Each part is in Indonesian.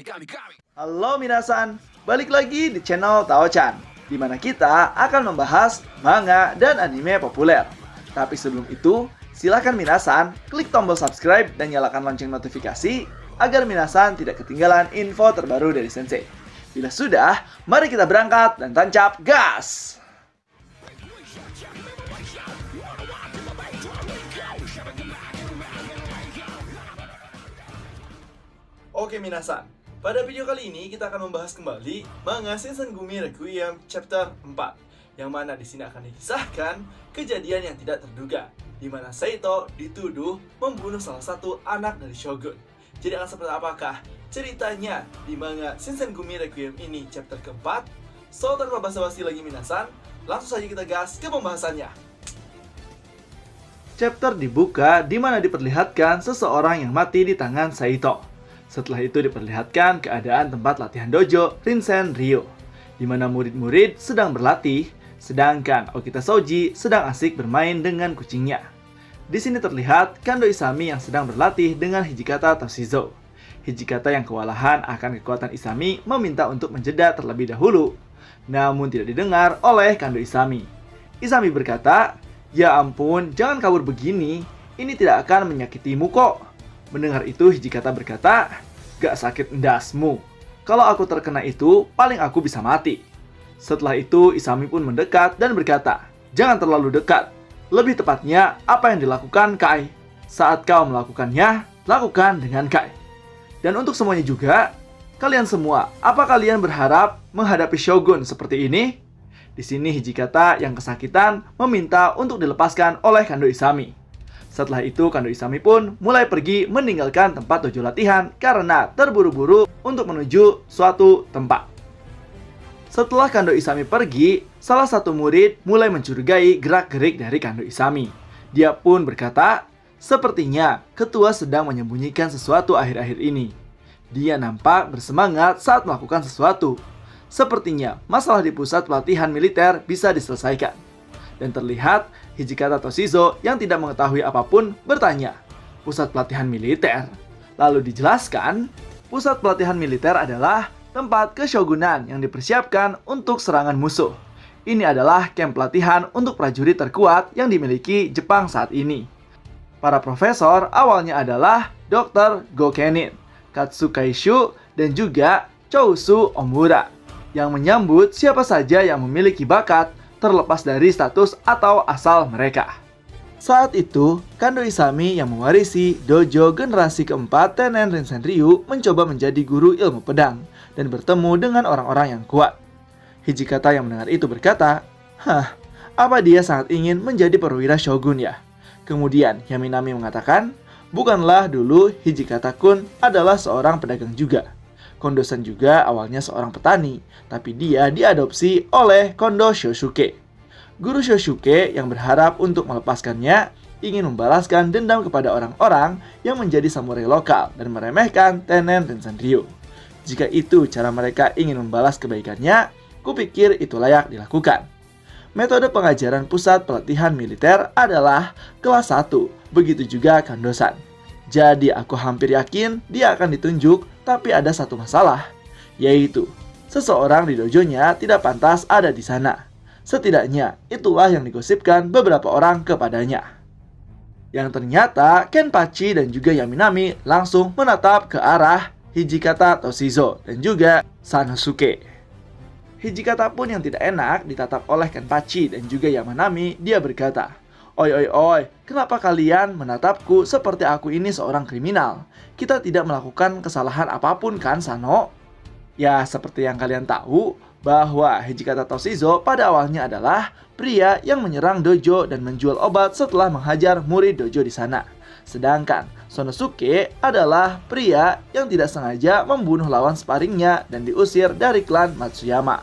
Halo minasan, balik lagi di channel Tao-chan, di mana kita akan membahas manga dan anime populer. Tapi sebelum itu, silakan minasan klik tombol subscribe dan nyalakan lonceng notifikasi agar minasan tidak ketinggalan info terbaru dari Sensei. Bila sudah, mari kita berangkat dan tancap gas! Oke minasan, pada video kali ini kita akan membahas kembali manga Shinsengumi Requiem chapter 4, yang mana di sini akan dikisahkan kejadian yang tidak terduga, di mana Saito dituduh membunuh salah satu anak dari Shogun. Jadi akan seperti apakah ceritanya di manga Shinsengumi Requiem ini chapter keempat? So tanpa basa-basi lagi minasan, langsung saja kita gas ke pembahasannya. Chapter dibuka di mana diperlihatkan seseorang yang mati di tangan Saito. Setelah itu diperlihatkan keadaan tempat latihan dojo Rinsen Ryo, di mana murid-murid sedang berlatih, sedangkan Okita Soji sedang asik bermain dengan kucingnya. Di sini terlihat Kando Isami yang sedang berlatih dengan Hijikata Toshizo. Hijikata yang kewalahan akan kekuatan Isami meminta untuk menjeda terlebih dahulu, namun tidak didengar oleh Kando Isami. Isami berkata, "Ya ampun, jangan kabur begini, ini tidak akan menyakitimu kok." Mendengar itu, Hijikata berkata, "Gak sakit endasmu. Kalau aku terkena itu, paling aku bisa mati." Setelah itu, Isami pun mendekat dan berkata, "Jangan terlalu dekat. Lebih tepatnya, apa yang dilakukan Kai. Saat kau melakukannya, lakukan dengan Kai." Dan untuk semuanya juga, kalian semua, apa kalian berharap menghadapi Shogun seperti ini? Di sini Hijikata yang kesakitan meminta untuk dilepaskan oleh Kando Isami. Setelah itu, Kando Isami pun mulai pergi meninggalkan tempat dojo latihan karena terburu-buru untuk menuju suatu tempat. Setelah Kando Isami pergi, salah satu murid mulai mencurigai gerak-gerik dari Kando Isami. Dia pun berkata, "Sepertinya ketua sedang menyembunyikan sesuatu akhir-akhir ini. Dia nampak bersemangat saat melakukan sesuatu. Sepertinya masalah di pusat pelatihan militer bisa diselesaikan." Dan terlihat Hijikata Toshizo yang tidak mengetahui apapun bertanya, "Pusat pelatihan militer?" Lalu dijelaskan, pusat pelatihan militer adalah tempat keshogunan yang dipersiapkan untuk serangan musuh. Ini adalah camp pelatihan untuk prajurit terkuat yang dimiliki Jepang saat ini. Para profesor awalnya adalah Dr. Gokenin, Katsukaishu, dan juga Chousu Omura, yang menyambut siapa saja yang memiliki bakat terlepas dari status atau asal mereka. Saat itu, Kando Isami yang mewarisi dojo generasi keempat Tenen Rinsen Ryu mencoba menjadi guru ilmu pedang dan bertemu dengan orang-orang yang kuat. Hijikata yang mendengar itu berkata, apa dia sangat ingin menjadi perwira shogun ya?" Kemudian Yaminami mengatakan, "Bukanlah dulu Hijikata-kun adalah seorang pedagang juga. Kondo-san juga awalnya seorang petani, tapi dia diadopsi oleh Kondo Shoshuke. Guru Shoshuke yang berharap untuk melepaskannya ingin membalaskan dendam kepada orang-orang yang menjadi samurai lokal dan meremehkan Tenen Rinsen Ryu. Jika itu cara mereka ingin membalas kebaikannya, kupikir itu layak dilakukan. Metode pengajaran pusat pelatihan militer adalah kelas 1, begitu juga Kando-san. Jadi aku hampir yakin dia akan ditunjuk, tapi ada satu masalah, yaitu seseorang di dojonya tidak pantas ada di sana. Setidaknya itulah yang digosipkan beberapa orang kepadanya." Yang ternyata Kenpachi dan juga Yaminami langsung menatap ke arah Hijikata Toshizo dan juga Sanosuke. Hijikata pun yang tidak enak ditatap oleh Kenpachi dan juga Yaminami. Dia berkata, Oi, kenapa kalian menatapku seperti aku ini seorang kriminal? Kita tidak melakukan kesalahan apapun kan, Sano?" Ya, seperti yang kalian tahu, bahwa Hijikata Toshizo pada awalnya adalah pria yang menyerang dojo dan menjual obat setelah menghajar murid dojo di sana. Sedangkan Sonosuke adalah pria yang tidak sengaja membunuh lawan sparringnya dan diusir dari klan Matsuyama.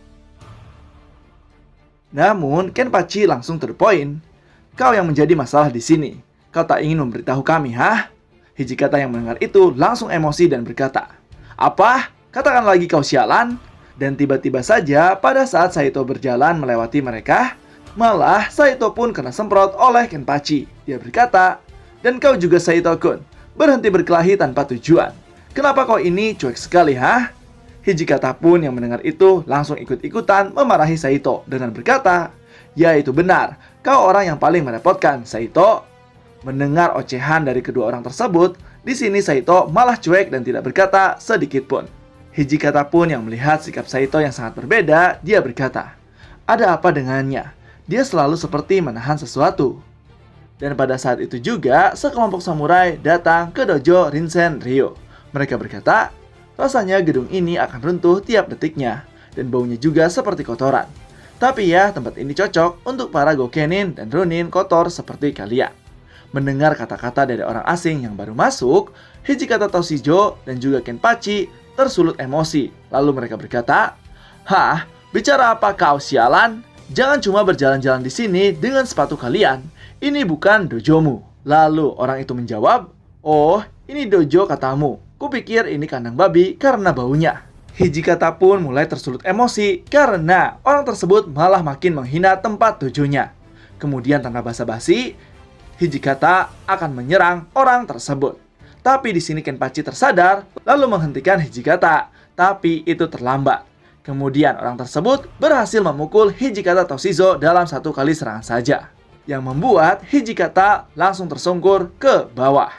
Namun, Kenpachi langsung to the point. "Kau yang menjadi masalah di sini. Kau tak ingin memberitahu kami, hah?" Hijikata yang mendengar itu langsung emosi dan berkata, "Apa? Katakan lagi kau sialan." Dan tiba-tiba saja pada saat Saito berjalan melewati mereka, malah Saito pun kena semprot oleh Kenpachi. Dia berkata, "Dan kau juga Saito-kun, berhenti berkelahi tanpa tujuan. Kenapa kau ini cuek sekali, ha? Hijikata pun yang mendengar itu langsung ikut-ikutan memarahi Saito dengan berkata, "Ya, itu benar. Kau orang yang paling merepotkan, Saito." Mendengar ocehan dari kedua orang tersebut, di sini Saito malah cuek dan tidak berkata sedikit pun. Hijikata pun yang melihat sikap Saito yang sangat berbeda, dia berkata, "Ada apa dengannya? Dia selalu seperti menahan sesuatu." Dan pada saat itu juga, sekelompok samurai datang ke dojo Rinsen Ryo. Mereka berkata, "Rasanya gedung ini akan runtuh tiap detiknya, dan baunya juga seperti kotoran. Tapi ya, tempat ini cocok untuk para Gokenin dan Ronin kotor seperti kalian." Mendengar kata-kata dari orang asing yang baru masuk, Hijikata Toshizo dan juga Kenpachi tersulut emosi. Lalu mereka berkata, "Hah? Bicara apa kau, sialan? Jangan cuma berjalan-jalan di sini dengan sepatu kalian. Ini bukan dojomu." Lalu orang itu menjawab, "Oh, ini dojo katamu. Kupikir ini kandang babi karena baunya." Hijikata pun mulai tersulut emosi karena orang tersebut malah makin menghina tempat dojonya. Kemudian tanpa basa-basi, Hijikata akan menyerang orang tersebut. Tapi di sini Kenpachi tersadar lalu menghentikan Hijikata, tapi itu terlambat. Kemudian orang tersebut berhasil memukul Hijikata Toshizo dalam satu kali serangan saja, yang membuat Hijikata langsung tersungkur ke bawah.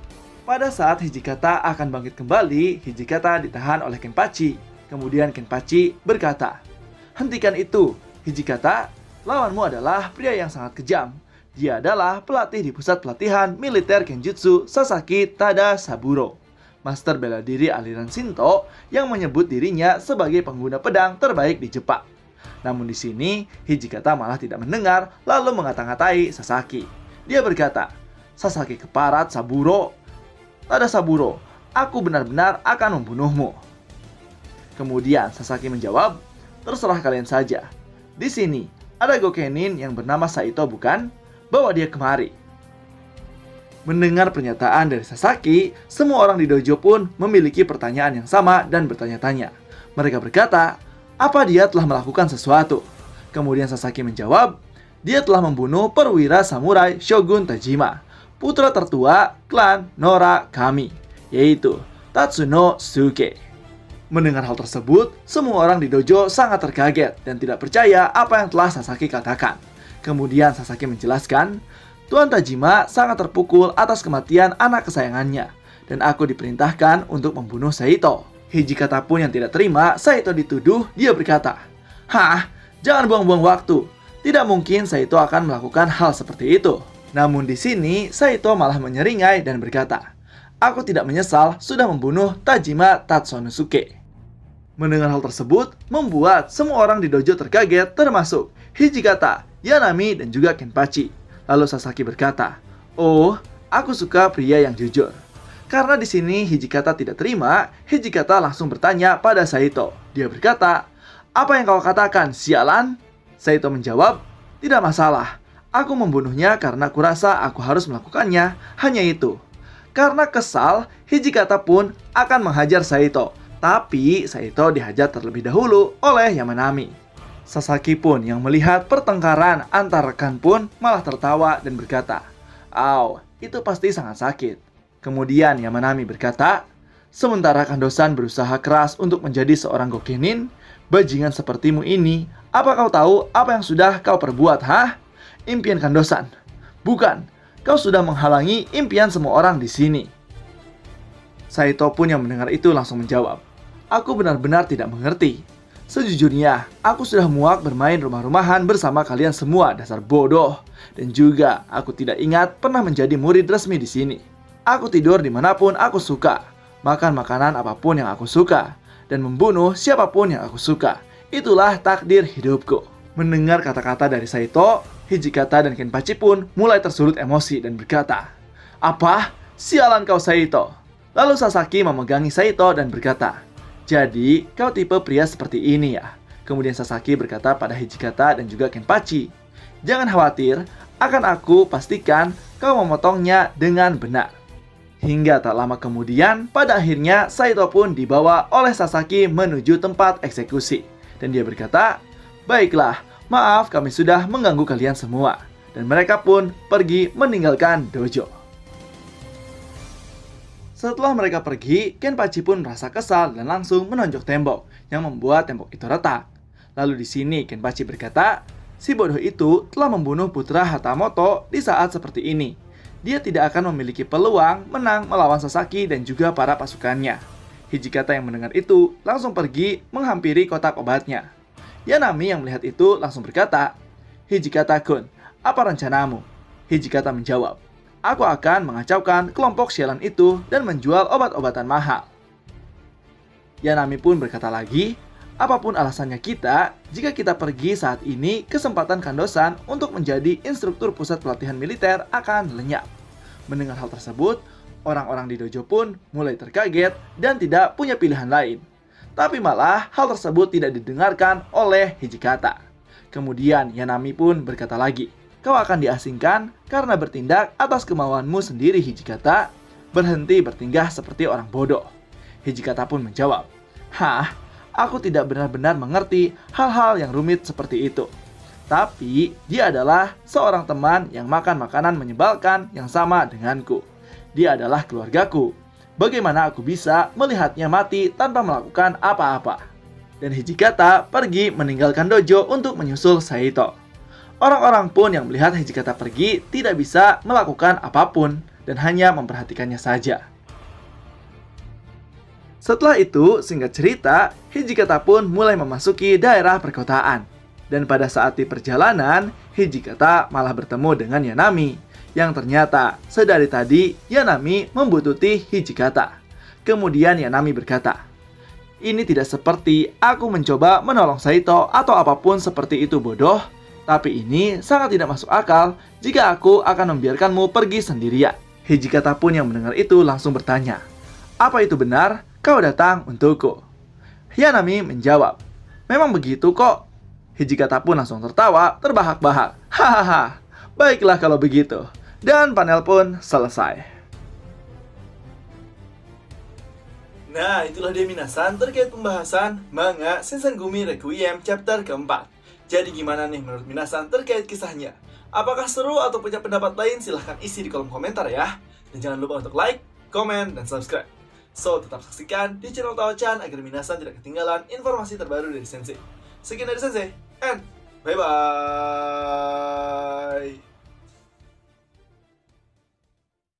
Pada saat Hijikata akan bangkit kembali, Hijikata ditahan oleh Kenpachi. Kemudian Kenpachi berkata, "Hentikan itu, Hijikata. Lawanmu adalah pria yang sangat kejam. Dia adalah pelatih di pusat pelatihan militer Kenjutsu Sasaki Tadasaburo, master bela diri aliran Shinto yang menyebut dirinya sebagai pengguna pedang terbaik di Jepang." Namun di sini Hijikata malah tidak mendengar lalu mengata-ngatai Sasaki. Dia berkata, "Sasaki keparat Saburo, Tadasaburo, aku benar-benar akan membunuhmu." Kemudian Sasaki menjawab, "Terserah kalian saja. Di sini ada Gokenin yang bernama Saito, bukan? Bawa dia kemari." Mendengar pernyataan dari Sasaki, semua orang di dojo pun memiliki pertanyaan yang sama dan bertanya-tanya. Mereka berkata, apa dia telah melakukan sesuatu? Kemudian Sasaki menjawab, dia telah membunuh perwira samurai Shogun Tajima, putra tertua klan Nora kami, yaitu Tatsuno Suke. Mendengar hal tersebut, semua orang di dojo sangat terkaget dan tidak percaya apa yang telah Sasaki katakan. Kemudian Sasaki menjelaskan, "Tuan Tajima sangat terpukul atas kematian anak kesayangannya, dan aku diperintahkan untuk membunuh Saito." Hijikata pun yang tidak terima Saito dituduh, dia berkata, "Hah? Jangan buang-buang waktu. Tidak mungkin Saito akan melakukan hal seperti itu." Namun di sini Saito malah menyeringai dan berkata, "Aku tidak menyesal sudah membunuh Tajima Tatsunosuke." Mendengar hal tersebut membuat semua orang di dojo terkaget, termasuk Hijikata, Yanami, dan juga Kenpachi. Lalu Sasaki berkata, "Oh, aku suka pria yang jujur." Karena di sini Hijikata tidak terima, Hijikata langsung bertanya pada Saito. Dia berkata, "Apa yang kau katakan, sialan?" Saito menjawab, "Tidak masalah. Aku membunuhnya karena kurasa aku harus melakukannya. Hanya itu." Karena kesal, Hijikata pun akan menghajar Saito. Tapi Saito dihajar terlebih dahulu oleh Yamanami. Sasaki pun yang melihat pertengkaran antar rekan pun malah tertawa dan berkata, "Au, itu pasti sangat sakit." Kemudian Yamanami berkata, "Sementara Kandosan berusaha keras untuk menjadi seorang Gokenin, bajingan sepertimu ini, apa kau tahu apa yang sudah kau perbuat, hah? Impian Kandosan. Bukan, kau sudah menghalangi impian semua orang di sini." Saito pun yang mendengar itu langsung menjawab, "Aku benar-benar tidak mengerti. Sejujurnya, aku sudah muak bermain rumah-rumahan bersama kalian semua, dasar bodoh. Dan juga, aku tidak ingat pernah menjadi murid resmi di sini. Aku tidur dimanapun aku suka, makan makanan apapun yang aku suka, dan membunuh siapapun yang aku suka. Itulah takdir hidupku." Mendengar kata-kata dari Saito, Hijikata dan Kenpachi pun mulai tersulut emosi dan berkata, "Apa? Sialan kau, Saito." Lalu Sasaki memegangi Saito dan berkata, "Jadi, kau tipe pria seperti ini ya?" Kemudian Sasaki berkata pada Hijikata dan juga Kenpachi, "Jangan khawatir, akan aku pastikan kau memotongnya dengan benar." Hingga tak lama kemudian, pada akhirnya Saito pun dibawa oleh Sasaki menuju tempat eksekusi. Dan dia berkata, "Baiklah, maaf kami sudah mengganggu kalian semua." Dan mereka pun pergi meninggalkan dojo. Setelah mereka pergi, Kenpachi pun merasa kesal dan langsung menonjok tembok yang membuat tembok itu retak. Lalu di sini Kenpachi berkata, si bodoh itu telah membunuh putra Hatamoto di saat seperti ini. Dia tidak akan memiliki peluang menang melawan Sasaki dan juga para pasukannya. Hijikata yang mendengar itu langsung pergi menghampiri kotak obatnya. Yanami yang melihat itu langsung berkata, Hijikata-kun, apa rencanamu? Hijikata menjawab, aku akan mengacaukan kelompok sialan itu dan menjual obat-obatan mahal. Yanami pun berkata lagi, apapun alasannya kita, jika kita pergi saat ini, kesempatan Kandosan untuk menjadi instruktur pusat pelatihan militer akan lenyap. Mendengar hal tersebut, orang-orang di dojo pun mulai terkaget dan tidak punya pilihan lain. Tapi malah hal tersebut tidak didengarkan oleh Hijikata. Kemudian Yanami pun berkata lagi, kau akan diasingkan karena bertindak atas kemauanmu sendiri, Hijikata. Berhenti bertingkah seperti orang bodoh. Hijikata pun menjawab, hah? Aku tidak benar-benar mengerti hal-hal yang rumit seperti itu. Tapi dia adalah seorang teman yang makan makanan menyebalkan yang sama denganku. Dia adalah keluargaku. Bagaimana aku bisa melihatnya mati tanpa melakukan apa-apa? Dan Hijikata pergi meninggalkan dojo untuk menyusul Saito. Orang-orang pun yang melihat Hijikata pergi tidak bisa melakukan apapun dan hanya memperhatikannya saja. Setelah itu, singkat cerita, Hijikata pun mulai memasuki daerah perkotaan. Dan pada saat di perjalanan, Hijikata malah bertemu dengan Yanami, yang ternyata sedari tadi Yanami membututi Hijikata. Kemudian Yanami berkata, ini tidak seperti aku mencoba menolong Saito atau apapun seperti itu, bodoh. Tapi ini sangat tidak masuk akal jika aku akan membiarkanmu pergi sendirian. Hijikata pun yang mendengar itu langsung bertanya, apa itu benar? Kau datang untukku? Yanami menjawab, memang begitu kok. Hijikata pun langsung tertawa terbahak-bahak. Hahaha, baiklah kalau begitu. Dan panel pun selesai. Nah, itulah dia minasan terkait pembahasan manga Shinsengumi Requiem chapter keempat. Jadi gimana nih menurut minasan terkait kisahnya? Apakah seru atau punya pendapat lain? Silahkan isi di kolom komentar ya. Dan jangan lupa untuk like, komen, dan subscribe. So, tetap saksikan di channel Tao-chan agar minasan tidak ketinggalan informasi terbaru dari Sensei. Sekian dari Sensei, and bye-bye!